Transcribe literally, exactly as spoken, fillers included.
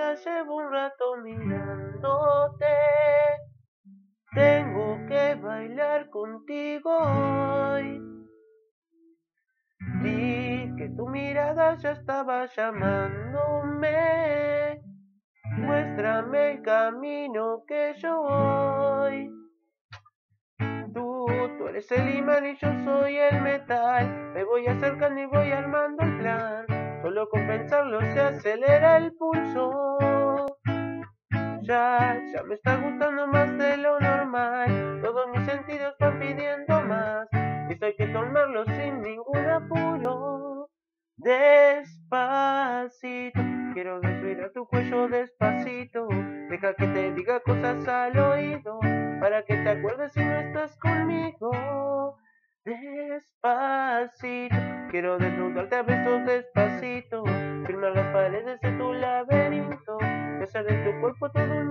ya llevo un rato mirándote. Tengo que bailar contigo hoy. Vi que tu mirada ya estaba llamándome. Muéstrame el camino que yo voy. Tú, tú eres el imán y yo soy el metal. Me voy acercando y voy armando el plan. Solo con pensarlo se acelera el pulso. Ya, ya me está gustando más de lo normal. Todos mis sentidos van pidiendo más. Y esto hay que tomarlo sin ningún apuro. Despacito, quiero respirar tu cuello despacito. Deja que te diga cosas al oído, para que te acuerdes si no estás conmigo. Despacito, quiero desnudarte a besos despacito. Firmar las paredes de tu laberinto, besar en tu cuerpo todo un